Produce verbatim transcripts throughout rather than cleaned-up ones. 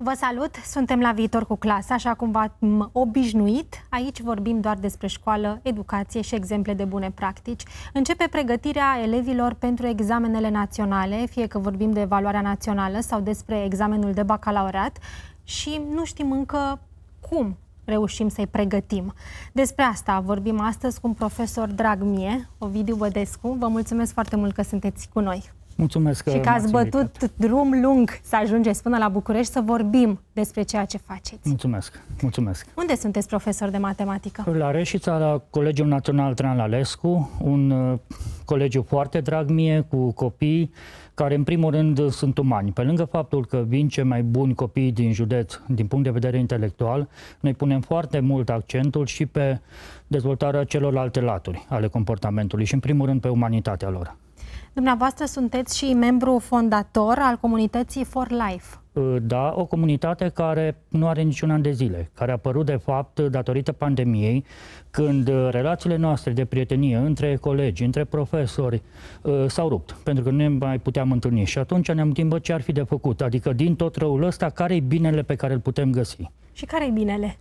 Vă salut! Suntem la Viitor cu clasa, așa cum v-am obișnuit. Aici vorbim doar despre școală, educație și exemple de bune practici. Începe pregătirea elevilor pentru examenele naționale, fie că vorbim de evaluarea națională sau despre examenul de bacalaureat și nu știm încă cum reușim să-i pregătim. Despre asta vorbim astăzi cu un profesor drag mie, Ovidiu Bădescu. Vă mulțumesc foarte mult că sunteți cu noi. Mulțumesc și că ați bătut drum lung să ajungeți până la București să vorbim despre ceea ce faceți. Mulțumesc, mulțumesc. Unde sunteți profesor de matematică? La Reșița, la Colegiul Național Traian Lalescu, un uh, colegiu foarte drag mie, cu copii care în primul rând sunt umani. Pe lângă faptul că vin cei mai buni copii din județ din punct de vedere intelectual, noi punem foarte mult accentul și pe dezvoltarea celorlalte laturi ale comportamentului și în primul rând pe umanitatea lor. Dumneavoastră sunteți și membru fondator al comunității For Life. Da, o comunitate care nu are niciun an de zile, care a apărut de fapt datorită pandemiei, când relațiile noastre de prietenie între colegi, între profesori s-au rupt, pentru că nu ne mai puteam întâlni. Și atunci ne-am gândit ce ar fi de făcut, adică din tot răul ăsta, care e binele pe care îl putem găsi? Și care e binele?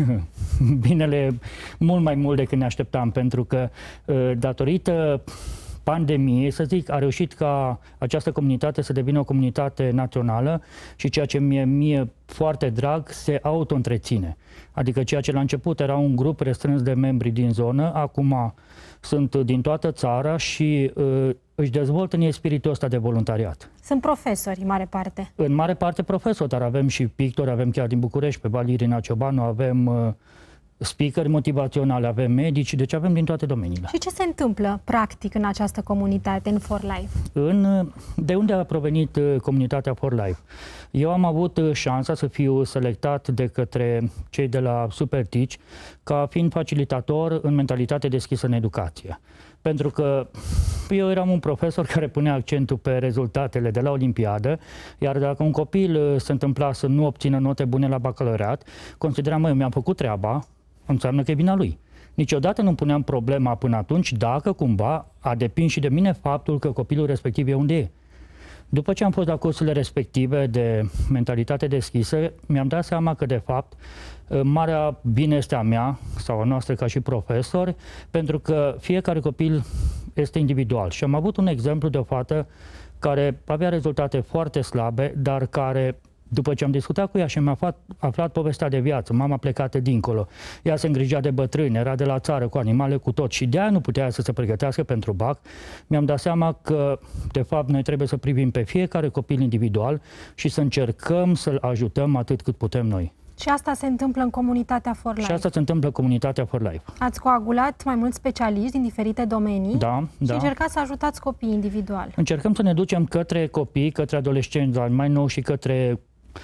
Binele mult mai mult decât ne așteptam, pentru că datorită pandemie, să zic, a reușit ca această comunitate să devină o comunitate națională și ceea ce mie, mie foarte drag, se auto-întreține. Adică ceea ce la început era un grup restrâns de membri din zonă, acum sunt din toată țara și uh, își dezvoltă în ei spiritul ăsta de voluntariat. Sunt profesori, în mare parte. În mare parte profesori, dar avem și pictori, avem chiar din București, pe Valirina Ciobanu, avem uh, speakeri motivaționale, avem medici, deci avem din toate domeniile. Și ce se întâmplă practic în această comunitate, în For Life? În, de unde a provenit comunitatea For Life? Eu am avut șansa să fiu selectat de către cei de la Supertici ca fiind facilitator în mentalitate deschisă în educație. Pentru că eu eram un profesor care punea accentul pe rezultatele de la Olimpiadă, iar dacă un copil se întâmpla să nu obțină note bune la bacalaureat, consideram, mă, eu mi-am făcut treaba, înseamnă că e vina lui. Niciodată nu puneam problema până atunci dacă cumva a depins și de mine faptul că copilul respectiv e unde e. După ce am fost la cursurile respective de mentalitate deschisă, mi-am dat seama că, de fapt, marea bine este a mea sau a noastră ca și profesori, pentru că fiecare copil este individual. Și am avut un exemplu de o fată care avea rezultate foarte slabe, dar care, după ce am discutat cu ea și mi-a aflat, aflat povestea de viață, mama plecată dincolo, ea se îngrijea de bătrâni, era de la țară, cu animale, cu tot, și de-aia nu putea să se pregătească pentru bac, mi-am dat seama că, de fapt, noi trebuie să privim pe fiecare copil individual și să încercăm să-l ajutăm atât cât putem noi. Și asta se întâmplă în comunitatea For Life. Și asta se întâmplă în comunitatea For Life. Ați coagulat mai mulți specialiști din diferite domenii, da, și da. încercați să ajutați copiii individual. Încercăm să ne ducem către copii, către adolescenți, dar mai nou și către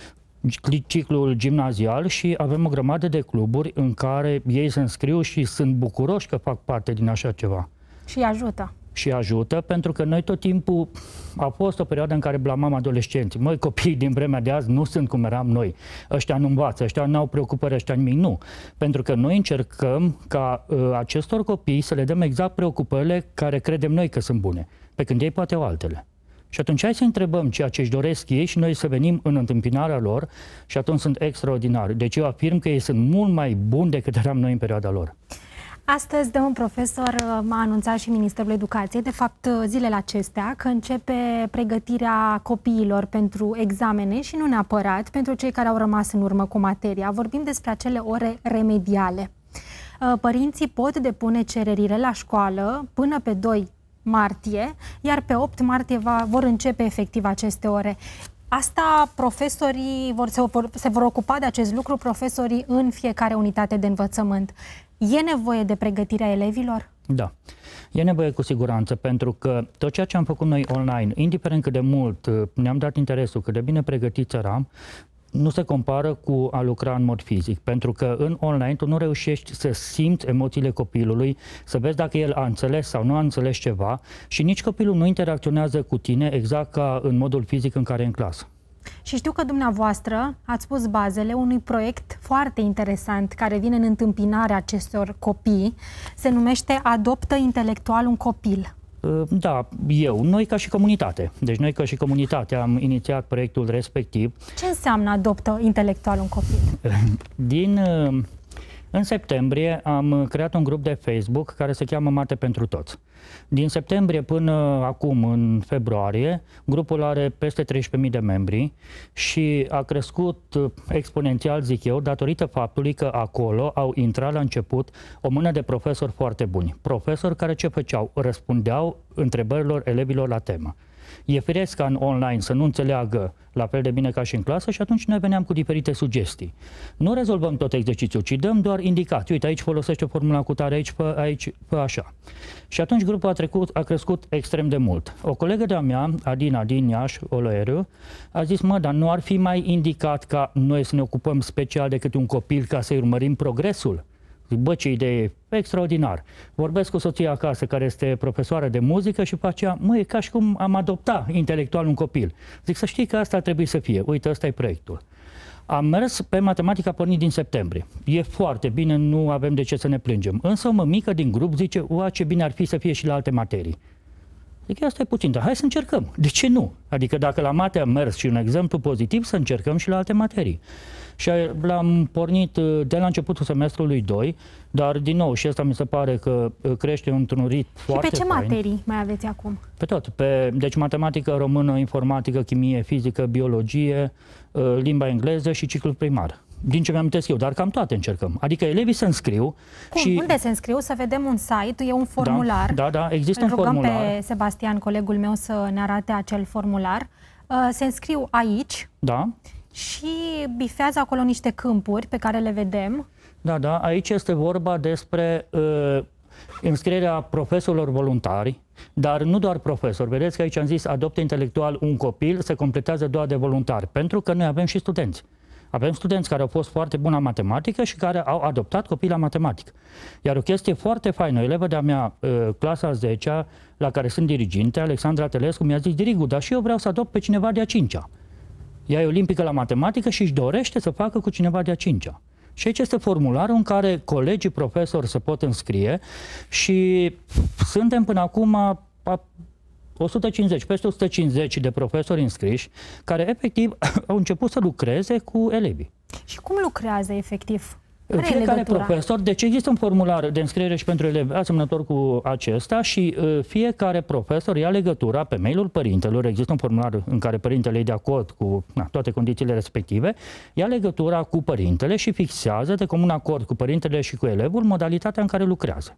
ciclul gimnazial, și avem o grămadă de cluburi în care ei se înscriu și sunt bucuroși că fac parte din așa ceva. Și ajută. Și ajută, pentru că noi tot timpul a fost o perioadă în care blamam adolescenții. Măi, copiii din vremea de azi nu sunt cum eram noi. Ăștia nu învață, ăștia n-au preocupări, ăștia nimic. Nu. Pentru că noi încercăm ca uh, acestor copii să le dăm exact preocupările care credem noi că sunt bune, pe când ei poate au altele. Și atunci hai să întrebăm ceea ce își doresc ei și noi să venim în întâmpinarea lor, și atunci sunt extraordinari. Deci eu afirm că ei sunt mult mai buni decât eram noi în perioada lor. Astăzi, de un profesor, m-a anunțat și Ministerul Educației, de fapt zilele acestea, că începe pregătirea copiilor pentru examene și nu neapărat pentru cei care au rămas în urmă cu materia. Vorbim despre acele ore remediale. Părinții pot depune cererile la școală până pe doi martie, iar pe opt martie va, vor începe efectiv aceste ore. Asta profesorii vor, se, vor, se vor ocupa de acest lucru, profesorii în fiecare unitate de învățământ. E nevoie de pregătirea elevilor? Da. E nevoie cu siguranță, pentru că tot ceea ce am făcut noi online, indiferent cât de mult ne-am dat interesul, cât de bine pregătiți eram, nu se compară cu a lucra în mod fizic, pentru că în online tu nu reușești să simți emoțiile copilului, să vezi dacă el a înțeles sau nu a înțeles ceva, și nici copilul nu interacționează cu tine exact ca în modul fizic în care e în clasă. Și știu că dumneavoastră ați pus bazele unui proiect foarte interesant care vine în întâmpinarea acestor copii. Se numește Adoptă intelectual un copil. Da, eu, noi ca și comunitate. Deci noi ca și comunitate am inițiat proiectul respectiv. Ce înseamnă adoptă intelectual un copil? Din, în septembrie am creat un grup de Facebook care se cheamă Mate pentru Toți. Din septembrie până acum, în februarie, grupul are peste treisprezece mii de membri și a crescut exponențial, zic eu, datorită faptului că acolo au intrat la început o mână de profesori foarte buni. Profesori care ce făceau? Răspundeau întrebărilor elevilor la temă. E firesc ca în online să nu înțeleagă la fel de bine ca și în clasă și atunci noi veneam cu diferite sugestii. Nu rezolvăm tot exercițiul, ci dăm doar indicații. Uite, aici folosește formula cu tare, aici, fă, aici, fă așa. Și atunci grupul a, trecut, a crescut extrem de mult. O colegă de-a mea, Adina din Iași, Oloeriu, a zis, mă, dar nu ar fi mai indicat ca noi să ne ocupăm special decât un copil ca să-i urmărim progresul? Bă, ce idee extraordinar. Vorbesc cu soția acasă, care este profesoară de muzică și face aceea, mă, e ca și cum am adoptat intelectual un copil. Zic, să știi că asta ar trebui să fie. Uite, ăsta e proiectul. Am mers pe matematică, pornit din septembrie. E foarte bine, nu avem de ce să ne plângem. Însă o mămică din grup zice, ua, ce bine ar fi să fie și la alte materii. Zic, asta e puțin, dar hai să încercăm. De ce nu? Adică dacă la mate am mers și un exemplu pozitiv, să încercăm și la alte materii. Și l-am pornit de la începutul semestrului doi, dar din nou și asta mi se pare că crește într-un ritm foarte fain. Și pe ce fain. materii mai aveți acum? Pe tot. Pe, deci matematică, română, informatică, chimie, fizică, biologie, limba engleză și ciclul primar. Din ce mi-am amintesc eu, dar cam toate încercăm. Adică elevii se înscriu. Cum? Și... Unde se înscriu? Să vedem un site, e un formular. Da, da, da, există Îl un rugăm formular. pe Sebastian, colegul meu, să ne arate acel formular. Se înscriu aici. Da. Și bifează acolo niște câmpuri pe care le vedem. Da, da, aici este vorba despre uh, înscrierea profesorilor voluntari, dar nu doar profesori. Vedeți că aici am zis adoptă intelectual un copil, se completează doar de voluntari, pentru că noi avem și studenți. Avem studenți care au fost foarte buni la matematică și care au adoptat copii la matematică. Iar o chestie foarte faină, o elevă de-a mea, clasa a zecea, la care sunt diriginte, Alexandra Telescu, mi-a zis, Dirigu, dar și eu vreau să adopt pe cineva de a cincea. Ea e olimpică la matematică și își dorește să facă cu cineva de a cincea. Și aici este formularul în care colegii profesori se pot înscrie și suntem până acum a, a o sută cincizeci, peste o sută cincizeci de profesori înscriși care efectiv au început să lucreze cu elevii. Și cum lucrează efectiv? Care Fiecare profesor, deci există un formular de înscriere și pentru elevi asemănător cu acesta și uh, fiecare profesor ia legătura pe mailul părintelor, există un formular în care părintele e de acord cu na, toate condițiile respective, ia legătura cu părintele și fixează de comun acord cu părintele și cu elevul modalitatea în care lucrează.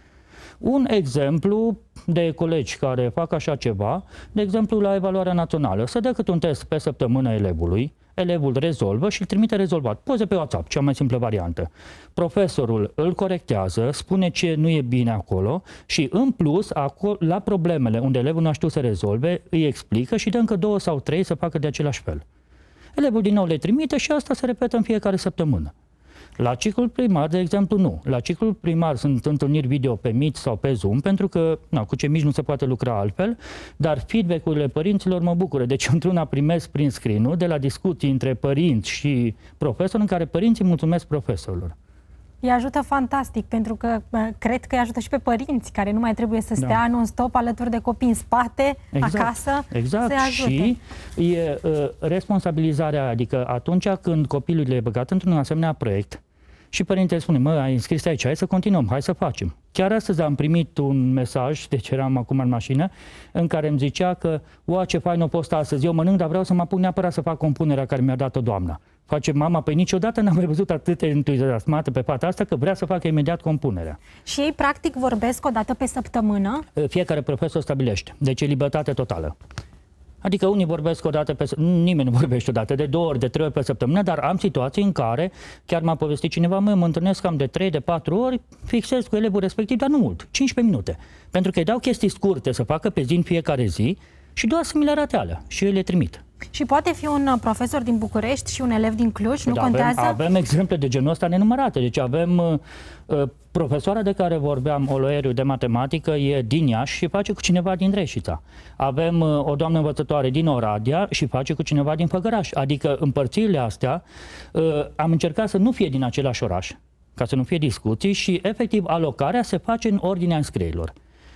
Un exemplu de colegi care fac așa ceva, de exemplu la evaluarea națională, să dă câte un test pe săptămână elevului, elevul rezolvă și îl trimite rezolvat. Poze pe WhatsApp, cea mai simplă variantă. Profesorul îl corectează, spune ce nu e bine acolo și în plus, acolo, la problemele unde elevul nu a știut să rezolve, îi explică și dă încă două sau trei să facă de același fel. Elevul din nou le trimite și asta se repetă în fiecare săptămână. La ciclul primar, de exemplu, nu. La ciclul primar sunt întâlniri video pe Meet sau pe Zoom, pentru că na, cu ce mici nu se poate lucra altfel, dar feedback-urile părinților mă bucură. Deci într-una primesc prin screen-ul de la discuții între părinți și profesori, în care părinții mulțumesc profesorilor. Îi ajută fantastic, pentru că cred că îi ajută și pe părinți, care nu mai trebuie să stea da. non-stop alături de copii în spate, exact. acasă, exact. să-i ajute. Și e uh, responsabilizarea, adică atunci când copilul e băgat într-un asemenea proiect și părintele spune, mă, ai înscris aici, hai să continuăm, hai să facem. Chiar astăzi am primit un mesaj, deci eram acum în mașină, în care îmi zicea că, ua, ce fain o post astăzi, eu mănânc, dar vreau să mă apuc neapărat să fac compunerea care mi-a dat-o doamna. Face mama, păi niciodată n-am mai văzut atât de entuziasmată pe fata asta că vrea să facă imediat compunerea. Și ei practic vorbesc o dată pe săptămână? Fiecare profesor stabilește, deci e libertate totală. Adică unii vorbesc o dată pe nimeni nu vorbește o dată, de două ori, de trei ori pe săptămână, dar am situații în care, chiar m-a povestit cineva, mă, mă întâlnesc cam de trei, de patru ori, fixez cu elevul respectiv, dar nu mult, cincisprezece minute. Pentru că îi dau chestii scurte să facă pe zi în fiecare zi și doar să mi le arate alea și eu le trimit. Și poate fi un profesor din București și un elev din Cluj, nu da, contează? Avem, avem exemple de genul ăsta nenumărate. Deci avem uh, profesoara de care vorbeam, Oloeriu, de matematică, e din Iași și face cu cineva din Reșița. Avem uh, o doamnă învățătoare din Oradea și face cu cineva din Făgăraș. Adică împărțirile astea uh, am încercat să nu fie din același oraș, ca să nu fie discuții și efectiv alocarea se face în ordinea înscrierilor.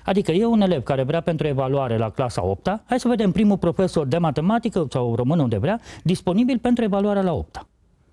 Adică e un elev care vrea pentru evaluare la clasa a opta, hai să vedem primul profesor de matematică sau română unde vrea, disponibil pentru evaluarea la a opta.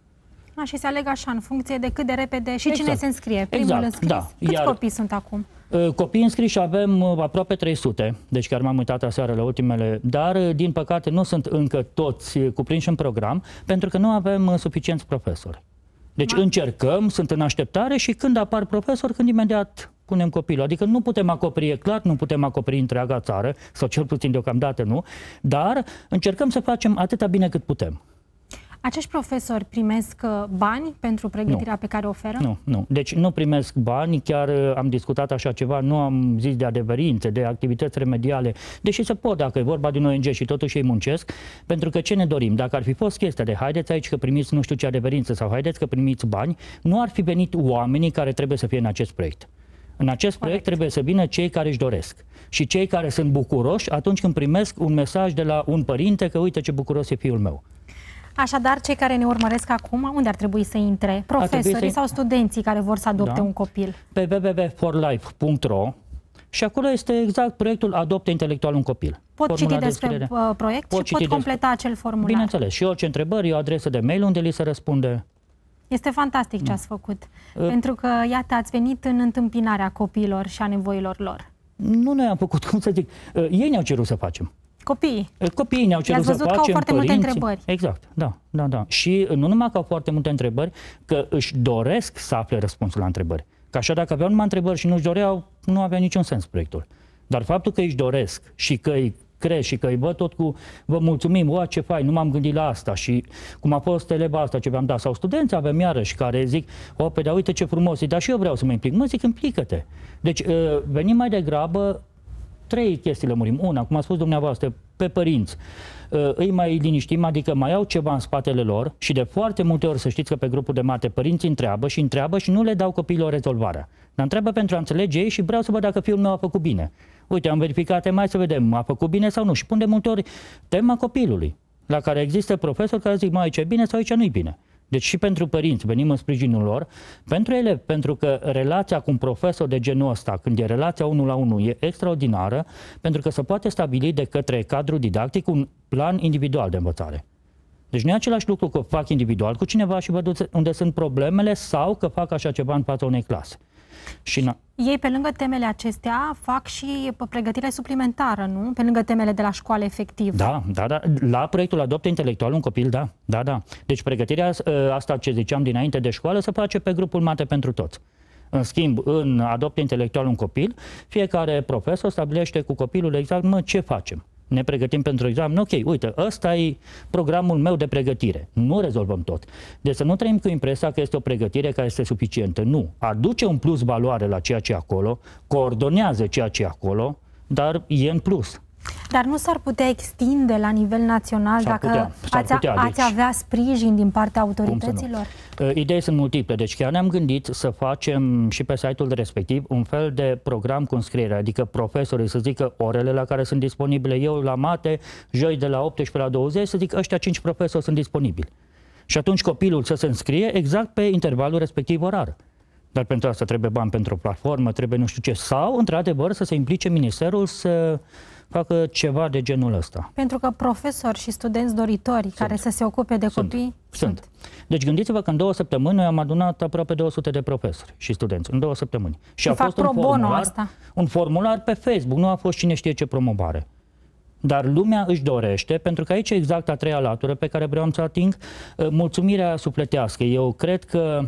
A, și se aleg așa, în funcție de cât de repede și exact. Cine se înscrie, primul exact, înscris. Da. Câți Iar, copii sunt acum? Copii înscriși avem aproape trei sute, deci chiar m-am uitat aseară la ultimele, dar din păcate nu sunt încă toți cuprinși în program, pentru că nu avem suficienți profesori. Deci Ma. încercăm, sunt în așteptare și când apar profesori, când imediat punem copilul. Adică nu putem acoperi, e clar, nu putem acoperi întreaga țară, sau cel puțin deocamdată nu, dar încercăm să facem atâta bine cât putem. Acești profesori primesc bani pentru pregătirea nu. pe care o oferă? Nu, nu. Deci nu primesc bani, chiar am discutat așa ceva, nu am zis de adeverințe, de activități remediale, deși se pot dacă e vorba de un O N G și totuși ei muncesc, pentru că ce ne dorim? Dacă ar fi fost chestia de haideți aici că primiți nu știu ce adeverință sau haideți că primiți bani, nu ar fi venit oamenii care trebuie să fie în acest proiect. În acest proiect Corect. trebuie să vină cei care își doresc și cei care sunt bucuroși atunci când primesc un mesaj de la un părinte că uite ce bucuros e fiul meu. Așadar, cei care ne urmăresc acum, unde ar trebui să intre? Profesorii să... sau studenții care vor să adopte da. un copil? Pe w w w punct for life punct r o și acolo este exact proiectul Adoptă intelectual un copil. Pot Formula citi despre de proiect pot și pot completa despre... acel formular. Bineînțeles. Și orice întrebări, o adresă de mail unde li se răspunde. Este fantastic ce ați făcut. Uh, pentru că, iată, ați venit în întâmpinarea copiilor și a nevoilor lor. Nu noi am făcut, cum să zic, uh, ei ne-au cerut să facem. Copiii. Copiii ne-au cerut să facem, că au foarte părinții. multe întrebări. Exact, da, da, da. Și nu numai că au foarte multe întrebări, că își doresc să afle răspunsul la întrebări. Că așa dacă aveau numai întrebări și nu-și doreau, nu avea niciun sens proiectul. Dar faptul că își doresc și că îi cresc și că îi văd tot cu vă mulțumim, o, ce fain, nu m-am gândit la asta și cum a fost eleva asta ce v-am dat. Sau studenți avem iarăși care zic, o, pe da, uite ce frumos e, dar și eu vreau să mă implic. Mă zic, implică-te. Deci venim mai degrabă trei chestii lămurim. Una, cum a spus dumneavoastră, pe părinți. Îi mai liniștim, adică mai au ceva în spatele lor și de foarte multe ori să știți că pe grupul de mate părinții întreabă și întreabă și nu le dau copiilor rezolvarea. Dar întreabă pentru a înțelege ei și vreau să văd dacă fiul meu a făcut bine. Uite, am verificat, mai să vedem, a făcut bine sau nu. Și pun de multe ori tema copilului, la care există profesori care zic, mai aici e bine sau aici nu-i bine. Deci și pentru părinți venim în sprijinul lor, pentru elevi, pentru că relația cu un profesor de genul ăsta, când e relația unul la unul, e extraordinară, pentru că se poate stabili de către cadrul didactic un plan individual de învățare. Deci nu e același lucru că fac individual cu cineva și văd unde sunt problemele sau că fac așa ceva în fața unei clase. Și ei, pe lângă temele acestea, fac și pregătire suplimentară, nu? Pe lângă temele de la școală efectiv. Da, da, da. La proiectul Adoptă intelectual un copil, da, da, da. Deci pregătirea asta ce ziceam dinainte de școală se face pe grupul Mate pentru toți. În schimb, în Adoptă intelectual un copil, fiecare profesor stabilește cu copilul exact, mă, ce facem? Ne pregătim pentru examen, ok, uite, ăsta e programul meu de pregătire. Nu rezolvăm tot. Deci să nu trăim cu impresia că este o pregătire care este suficientă. Nu. Aduce un plus valoare la ceea ce e acolo, coordonează ceea ce e acolo, dar e în plus. Dar nu s-ar putea extinde la nivel național dacă putea, ați, putea, ați deci, avea sprijin din partea autorităților? Idei sunt multiple, deci chiar ne-am gândit să facem și pe site-ul respectiv un fel de program cu înscriere, adică profesorii să zică orele la care sunt disponibile, eu la mate, joi de la optsprezece la douăzeci, să zic ăștia cinci profesori sunt disponibili. Și atunci copilul să se înscrie exact pe intervalul respectiv orar. Dar pentru asta trebuie bani pentru o platformă, trebuie nu știu ce, sau într-adevăr să se implice ministerul să facă ceva de genul ăsta. Pentru că profesori și studenți doritori sunt. care să se ocupe de sunt. copii sunt. sunt. Deci gândiți-vă că în două săptămâni noi am adunat aproape două sute de profesori și studenți. În două săptămâni. Și, și a fost un formular, asta. un formular pe Facebook, nu a fost cine știe ce promovare. Dar lumea își dorește, pentru că aici e exact a treia latură pe care vreau să ating, mulțumirea sufletească. Eu cred că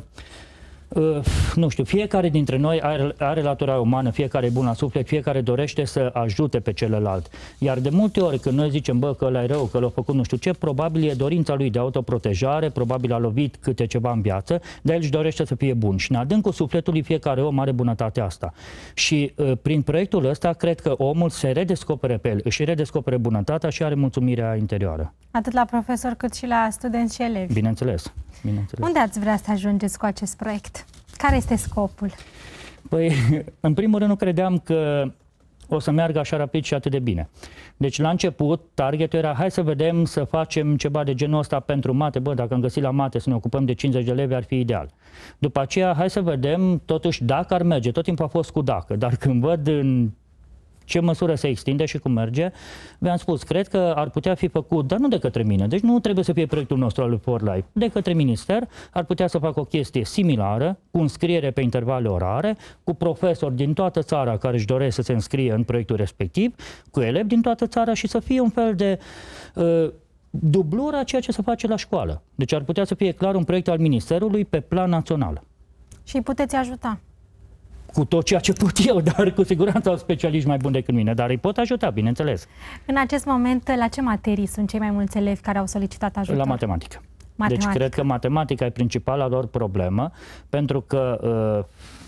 Uh, nu știu, fiecare dintre noi are, are latura umană, fiecare e bun la suflet, fiecare dorește să ajute pe celălalt. Iar de multe ori când noi zicem, bă, că ăla e rău, că l-a făcut nu știu ce, probabil e dorința lui de autoprotejare, probabil a lovit câte ceva în viață, dar el își dorește să fie bun. Și în adâncul sufletului fiecare om are bunătatea asta. Și uh, prin proiectul ăsta, cred că omul se redescopere pe el, își redescopere bunătatea și are mulțumirea interioară. Atât la profesor cât și la studenți și elevi. Bineînțeles. Bineînțeles. Unde ați vrea să ajungeți cu acest proiect? Care este scopul? Păi, în primul rând nu credeam că o să meargă așa rapid și atât de bine. Deci la început, targetul era, hai să vedem, să facem ceva de genul ăsta pentru mate. Bă, dacă am găsit la mate să ne ocupăm de cincizeci de elevi, ar fi ideal. După aceea, hai să vedem, totuși, dacă ar merge. Tot timpul a fost cu dacă, dar când văd în ce măsură se extinde și cum merge. V-am spus, cred că ar putea fi făcut, dar nu de către mine, deci nu trebuie să fie proiectul nostru al For Life, de către minister ar putea să facă o chestie similară, cu înscriere pe intervale orare, cu profesori din toată țara care își doresc să se înscrie în proiectul respectiv, cu elevi din toată țara și să fie un fel de uh, dublura a ceea ce se face la școală. Deci ar putea să fie clar un proiect al Ministerului pe plan național. Și îi puteți ajuta? Cu tot ceea ce pot eu, dar cu siguranță au specialiști mai buni decât mine, dar îi pot ajuta, bineînțeles. În acest moment, la ce materii sunt cei mai mulți elevi care au solicitat ajutor? La matematică. Matematica. Deci cred că matematica e principala lor problemă, pentru că uh,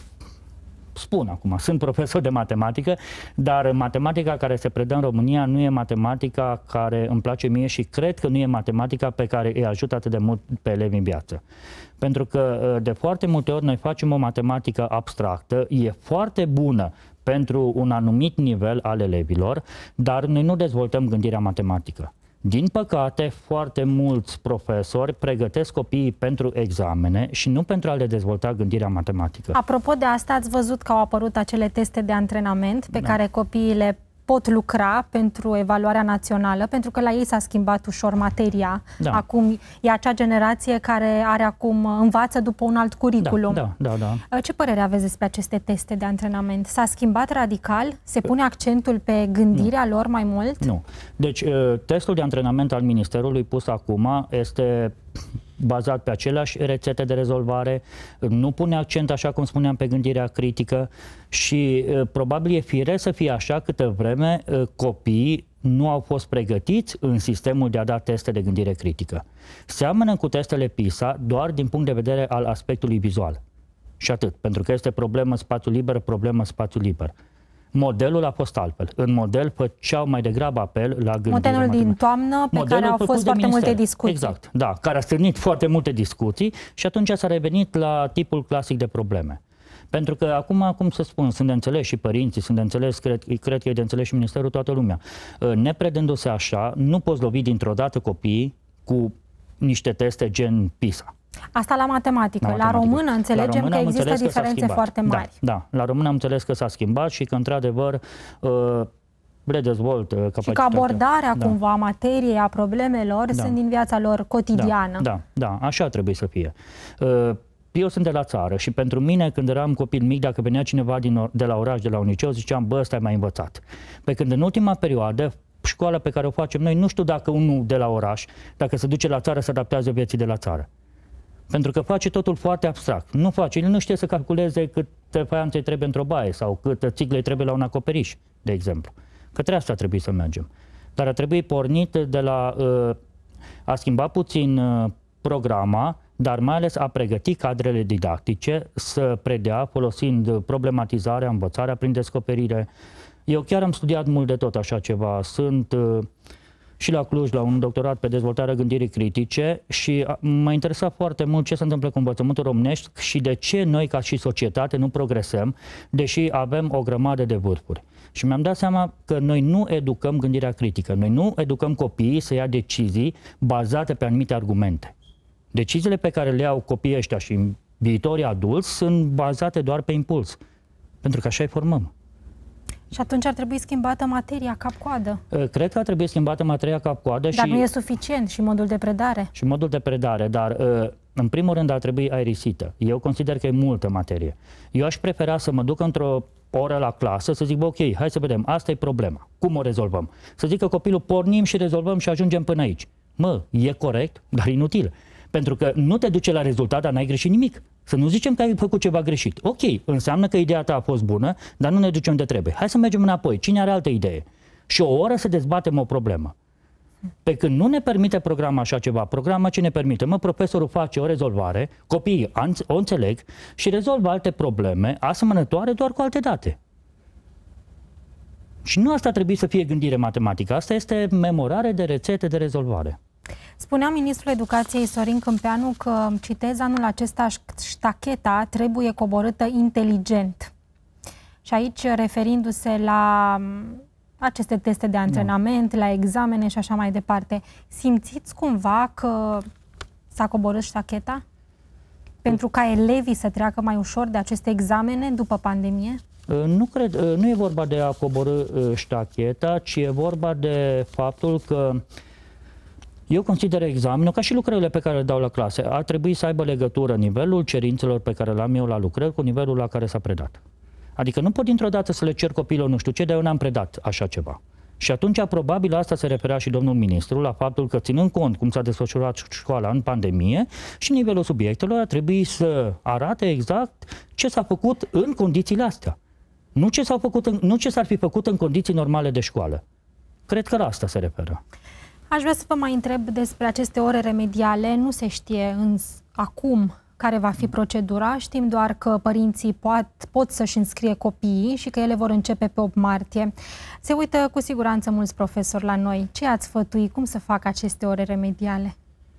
spun acum, sunt profesor de matematică, dar matematica care se predă în România nu e matematica care îmi place mie și cred că nu e matematica pe care îi ajută atât de mult pe elevi în viață. Pentru că de foarte multe ori noi facem o matematică abstractă, e foarte bună pentru un anumit nivel al elevilor, dar noi nu dezvoltăm gândirea matematică. Din păcate, foarte mulți profesori pregătesc copiii pentru examene și nu pentru a le dezvolta gândirea matematică. Apropo de asta, ați văzut că au apărut acele teste de antrenament pe da. care copiii le pot lucra pentru evaluarea națională, pentru că la ei s-a schimbat ușor materia. Da. Acum e acea generație care are acum învață după un alt curriculum. Da, da, da, da. Ce părere aveți despre aceste teste de antrenament? S-a schimbat radical? Se pune accentul pe gândirea nu. lor mai mult? Nu. Deci testul de antrenament al Ministerului pus acum este bazat pe aceleași rețete de rezolvare, nu pune accent, așa cum spuneam, pe gândirea critică și uh, probabil e firesc să fie așa câtă vreme uh, copiii nu au fost pregătiți în sistemul de a da teste de gândire critică. Seamănă cu testele PISA doar din punct de vedere al aspectului vizual. Și atât, pentru că este problemă spațiu liber, problemă spațiu liber. Modelul a fost altfel. În model făceau mai degrabă apel la gândire. Modelul din toamnă, pe Modelul care au fost foarte minister. multe discuții. Exact, da, care a stârnit foarte multe discuții și atunci s-a revenit la tipul clasic de probleme. Pentru că acum, cum să spun, sunt de înțeles și părinții, sunt de înțeles, cred, cred că e de înțeles și Ministerul, toată lumea. Nepredându-se așa, nu poți lovi dintr-o dată copiii cu niște teste gen PISA. Asta la matematică. La, la română înțelegem la română că există diferențe că foarte mari. Da, da, la română am înțeles că s-a schimbat și că, într-adevăr, uh, redezvoltă capacitatea. Și că abordarea, da. cumva, a materiei, a problemelor, da. sunt din viața lor cotidiană. Da, da, da, așa trebuie să fie. Uh, Eu sunt de la țară și pentru mine, când eram copil mic, dacă venea cineva din, de la oraș, de la un liceu, ziceam, bă, ăsta e mai învățat. Pe când în ultima perioadă, școala pe care o facem noi, nu știu dacă unul de la oraș, dacă se duce la țară, se adaptează vieții de la țară. Pentru că face totul foarte abstract. Nu face, el nu știe să calculeze câte faianțe trebuie într-o baie sau câte țigle trebuie la un acoperiș, de exemplu. Către asta trebuie să mergem. Dar ar trebui pornit de la uh, a schimba puțin uh, programa, dar mai ales a pregăti cadrele didactice să predea folosind problematizarea, învățarea prin descoperire. Eu chiar am studiat mult de tot așa ceva. Sunt uh, și la Cluj, la un doctorat pe dezvoltarea gândirii critice și m-a interesat foarte mult ce se întâmplă cu învățământul românesc și de ce noi, ca și societate, nu progresăm, deși avem o grămadă de vârfuri. Și mi-am dat seama că noi nu educăm gândirea critică, noi nu educăm copiii să ia decizii bazate pe anumite argumente. Deciziile pe care le iau copiii ăștia și viitorii adulți sunt bazate doar pe impuls, pentru că așa îi formăm. Și atunci ar trebui schimbată materia cap-coadă. Cred că ar trebui schimbată materia cap-coadă. Dar și... nu e suficient și modul de predare. Și modul de predare, dar în primul rând ar trebui aerisită. Eu consider că e multă materie. Eu aș prefera să mă duc într-o oră la clasă, să zic, bă, ok, hai să vedem, asta e problema. Cum o rezolvăm? Să zic că copilul pornim și rezolvăm și ajungem până aici. Mă, e corect, dar inutil. Pentru că nu te duce la rezultat, dar n-ai greșit nimic. Să nu zicem că ai făcut ceva greșit. Ok, înseamnă că ideea ta a fost bună, dar nu ne ducem de trebuie. Hai să mergem înapoi. Cine are altă idee? Și o oră să dezbatem o problemă. Pe când nu ne permite programa așa ceva, programa ce ne permite? Mă, profesorul face o rezolvare, copiii o înțeleg și rezolvă alte probleme asemănătoare doar cu alte date. Și nu asta trebuie să fie gândire matematică, asta este memorare de rețete de rezolvare. Spunea ministrul Educației Sorin Câmpeanu că, citez, anul acesta ștacheta trebuie coborâtă inteligent. Și aici referindu-se la aceste teste de antrenament, no. la examene și așa mai departe. Simțiți cumva că s-a coborât ștacheta? Pentru ca elevii să treacă mai ușor de aceste examene după pandemie? Nu cred, nu e vorba de a coborî ștacheta, ci e vorba de faptul că eu consider examenul, ca și lucrările pe care le dau la clase, ar trebui să aibă legătură nivelul cerințelor pe care le-am eu la lucrări cu nivelul la care s-a predat. Adică nu pot dintr-o dată să le cer copilul nu știu ce, dar eu n-am predat așa ceva. Și atunci, probabil, asta se referea și domnul ministru, la faptul că, ținând cont cum s-a desfășurat școala în pandemie, și nivelul subiectelor ar trebui să arate exact ce s-a făcut în condițiile astea. Nu ce s-au făcut în, nu ce s-ar fi făcut în condiții normale de școală. Cred că la asta se referă. Aș vrea să vă mai întreb despre aceste ore remediale. Nu se știe în, acum care va fi procedura. Știm doar că părinții pot, pot să-și înscrie copiii și că ele vor începe pe opt martie. Se uită cu siguranță mulți profesori la noi. Ce ați sfătui? Cum să facă aceste ore remediale?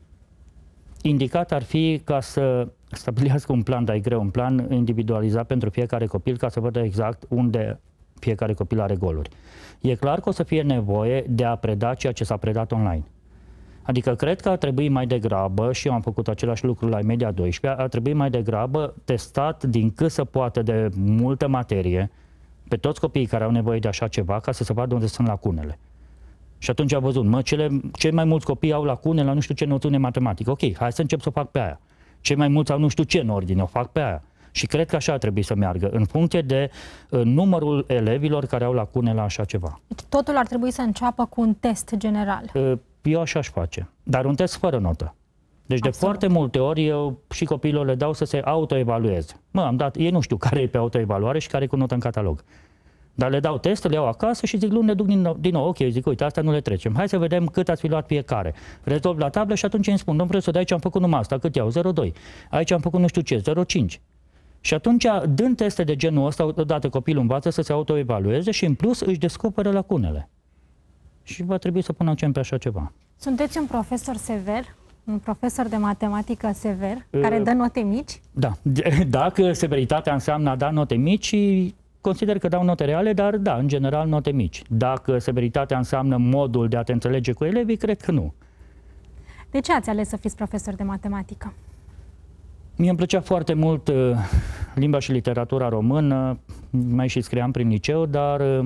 Indicat ar fi ca să stabilească un plan, dar e greu, un plan individualizat pentru fiecare copil, ca să vadă exact unde fiecare copil are goluri. E clar că o să fie nevoie de a preda ceea ce s-a predat online. Adică cred că ar trebui mai degrabă, și eu am făcut același lucru la Media doisprezece, ar trebui mai degrabă testat din cât se poate de multă materie pe toți copiii care au nevoie de așa ceva, ca să se vadă unde sunt lacunele. Și atunci am văzut, mă, cele, cei mai mulți copii au lacune la nu știu ce noțiune matematică. Ok, hai să încep să o fac pe aia. Cei mai mulți au nu știu ce în ordine, o fac pe aia. Și cred că așa ar trebui să meargă, în funcție de uh, numărul elevilor care au lacune la așa ceva. Deci totul ar trebui să înceapă cu un test general. Uh, eu așa aș face, dar un test fără notă. Deci Absolut. De foarte multe ori eu și copiilor le dau să se autoevalueze. Mă, am dat, ei nu știu care e pe autoevaluare și care e cu notă în catalog. Dar le dau test, le iau acasă și zic, luni ne duc din nou, din nou. Ok, zic, uite, asta nu le trecem. Hai să vedem cât ați fi luat fiecare. Rezolv la tablă și atunci îmi spun, domnule profesor, de aici am făcut numai asta, cât iau? zero virgulă doi. Aici am făcut nu știu ce, zero virgulă cinci. Și atunci, dând teste de genul ăsta, odată copilul învață să se autoevalueze și în plus își descoperă lacunele. Și va trebui să pun accent pe așa ceva. Sunteți un profesor sever? Un profesor de matematică sever, care dă note mici? Da. Dacă severitatea înseamnă a da note mici, consider că dau note reale, dar da, în general note mici. Dacă severitatea înseamnă modul de a te înțelege cu elevii, cred că nu. De ce ați ales să fiți profesor de matematică? Mie îmi plăcea foarte mult uh, limba și literatura română, mai și scriam prin liceu, dar uh,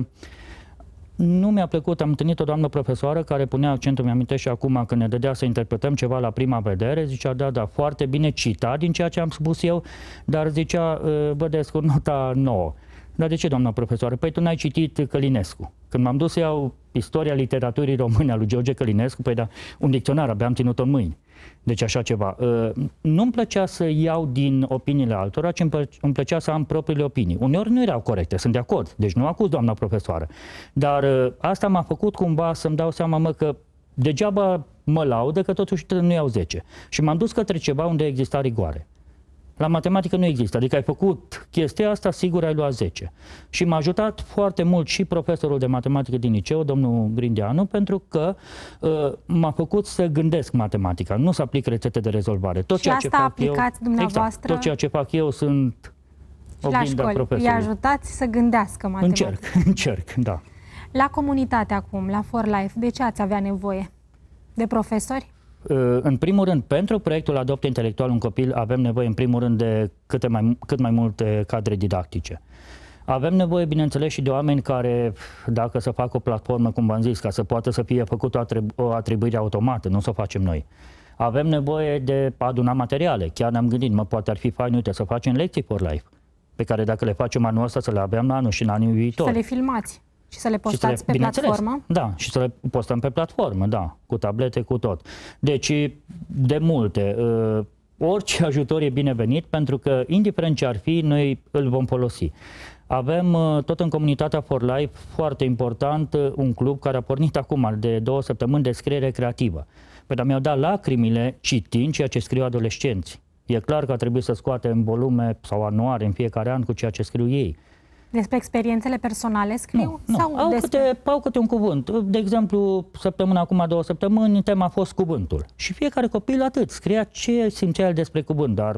nu mi-a plăcut. Am întâlnit o doamnă profesoară care punea accentul, mi-amintesc și acum, când ne dădea să interpretăm ceva la prima vedere, zicea, da, da, foarte bine citat din ceea ce am spus eu, dar zicea, uh, Bădescu, nota nouă. Dar de ce, doamna profesoară? Păi tu n-ai citit Călinescu. Când m-am dus să iau istoria literaturii române a lui George Călinescu, păi da, un dicționar, abia am ținut-o în mâini. Deci așa ceva. Nu-mi plăcea să iau din opiniile altora, ci îmi plăcea să am propriile opinii. Uneori nu erau corecte, sunt de acord, deci nu acuz doamna profesoară. Dar asta m-a făcut cumva să-mi dau seama, mă, că degeaba mă laudă, că totuși nu iau zece. Și m-am dus către ceva unde exista rigoare. La matematică nu există, adică ai făcut chestia asta, sigur ai luat zece. Și m-a ajutat foarte mult și profesorul de matematică din liceu, domnul Grindeanu, pentru că uh, m-a făcut să gândesc matematica, nu să aplic rețete de rezolvare. Tot și ceea asta ce fac aplicați eu, dumneavoastră? Exact, tot ceea ce fac eu sunt oglinda profesorului. Îi ajutați să gândească matematică. Încerc, încerc, da. La comunitate acum, la For Life, de ce ați avea nevoie? De profesori? În primul rând, pentru proiectul Adoptă Intelectual un Copil avem nevoie, în primul rând, de câte mai, cât mai multe cadre didactice. Avem nevoie, bineînțeles, și de oameni care, dacă să facă o platformă, cum v-am zis, ca să poată să fie făcută o, atribu o atribuire automată, nu să o facem noi. Avem nevoie de a aduna materiale. Chiar ne-am gândit, mă, poate ar fi fain, uite, să facem lecții For Life, pe care dacă le facem anul ăsta, să le avem la anul și în anii viitori. Să le filmați. Și să le postați să le, pe platformă? Da, și să le postăm pe platformă, da, cu tablete, cu tot. Deci, de multe, uh, orice ajutor e binevenit, pentru că, indiferent ce ar fi, noi îl vom folosi. Avem, uh, tot în comunitatea For Life, foarte important, uh, un club care a pornit acum, de două săptămâni, de scriere creativă. Păi, dar mi-au dat lacrimile citind ceea ce scriu adolescenți. E clar că ar trebui să scoatem volume sau anuare în fiecare an cu ceea ce scriu ei. Despre experiențele personale scriu? Nu, sau nu. Au, despre... câte, au câte un cuvânt. De exemplu, săptămâna acum, două săptămâni, tema a fost cuvântul. Și fiecare copil atât, scria ce simțea el despre cuvânt, dar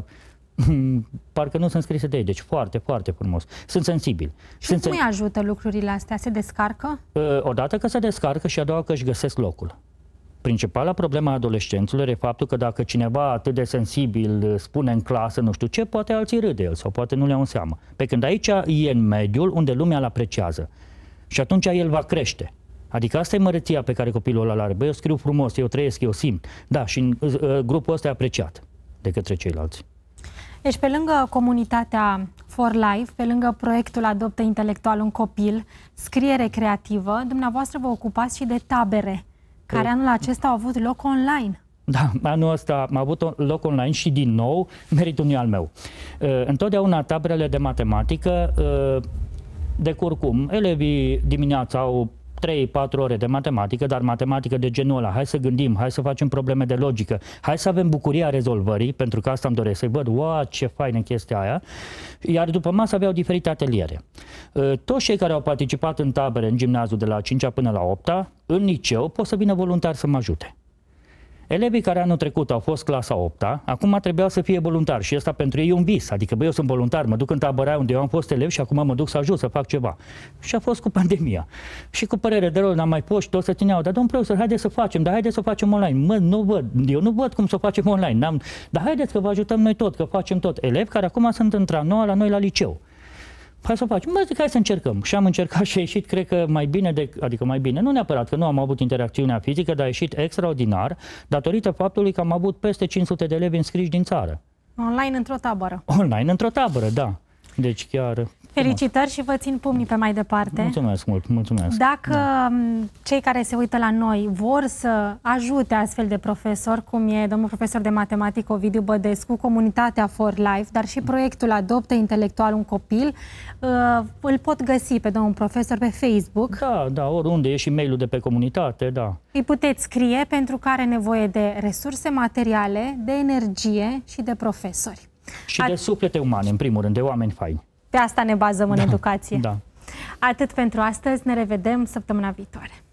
parcă nu sunt scrise de ei. Deci foarte, foarte frumos. Sunt sensibili. Și sunt cum îi ajută lucrurile astea? Se descarcă? Odată că se descarcă și a doua că își găsesc locul. principala problemă a adolescenților e faptul că dacă cineva atât de sensibil spune în clasă nu știu ce, poate alții râde el sau poate nu le iau în seamă. Pe când aici e în mediul unde lumea îl apreciază. Și atunci el va crește. Adică asta e măreția pe care copilul ăla are. Băi, eu scriu frumos, eu trăiesc, eu simt. Da, și în, uh, grupul ăsta e apreciat de către ceilalți. Deci, pe lângă comunitatea For Life, pe lângă proiectul Adoptă Intelectual un Copil, scriere creativă, dumneavoastră vă ocupați și de tabere, care anul acesta au avut loc online. Da, anul ăsta a avut loc online și, din nou, meritul nu e al meu. Uh, întotdeauna taberele de matematică uh, decurg cum? Elevii dimineața au trei patru ore de matematică, dar matematică de genul ăla. Hai să gândim, hai să facem probleme de logică, hai să avem bucuria rezolvării, pentru că asta îmi doresc, să-i văd, wow, ce faină chestia aia. Iar după masă aveau diferite ateliere. Toți cei care au participat în tabere, în gimnaziu de la a cincea până la a opta, în liceu, pot să vină voluntari să mă ajute. Elevii care anul trecut au fost clasa a opta, acum trebuiau să fie voluntari și ăsta pentru ei e un vis. Adică, băi, eu sunt voluntar, mă duc în tabăra unde eu am fost elev și acum mă duc să ajut să fac ceva. Și a fost cu pandemia. Și cu părere de rău n-am mai fost și toți să țineau, dar domn profesor, haideți să facem, dar haideți să facem online. Mă, nu văd, eu nu văd cum să o facem online. N-am, dar haideți că vă ajutăm noi tot, că facem tot. Elevi care acum sunt între noi la noi la liceu. Hai să o facem. Mă zic, hai să încercăm. Și am încercat și a ieșit, cred că mai bine, de, adică mai bine, nu neapărat că nu am avut interacțiunea fizică, dar a ieșit extraordinar, datorită faptului că am avut peste cinci sute de elevi înscriși din țară. Online într-o tabără. Online într-o tabără, da. Deci chiar... Felicitări și vă țin pumnii pe mai departe. Mulțumesc mult, mulțumesc. Dacă da. cei care se uită la noi vor să ajute astfel de profesori, cum e domnul profesor de matematică Ovidiu Bădescu, comunitatea For Life, dar și proiectul Adoptă Intelectual un Copil, îl pot găsi pe domnul profesor pe Facebook. Da, da, oriunde e și mail-ul de pe comunitate, da. Îi puteți scrie pentru că are nevoie de resurse materiale, de energie și de profesori. Și de suflete umane, în primul rând, de oameni faini. Pe asta ne bazăm în da, educație. Da. Atât pentru astăzi, ne revedem săptămâna viitoare.